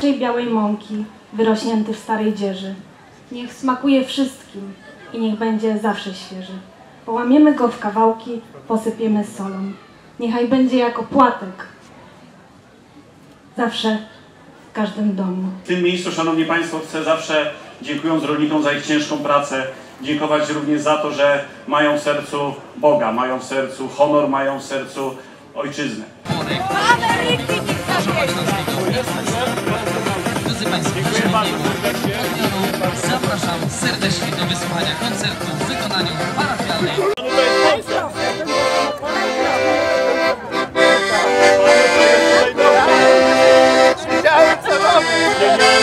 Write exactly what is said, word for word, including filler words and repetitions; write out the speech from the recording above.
najczystszej białej mąki, wyrośnięty w starej dzieży. Niech smakuje wszystkim i niech będzie zawsze świeży. Połamiemy go w kawałki, posypiemy solą. Niechaj będzie jako płatek. Zawsze w każdym domu. W tym miejscu, szanowni państwo, chcę zawsze, dziękując rolnikom za ich ciężką pracę, dziękować również za to, że mają w sercu Boga, mają w sercu honor, mają w sercu ojczyznę. Drodzy Państwo, zapraszam serdecznie do wysłuchania koncertu w wykonaniu parafialnej. Wiedziałem, co robić!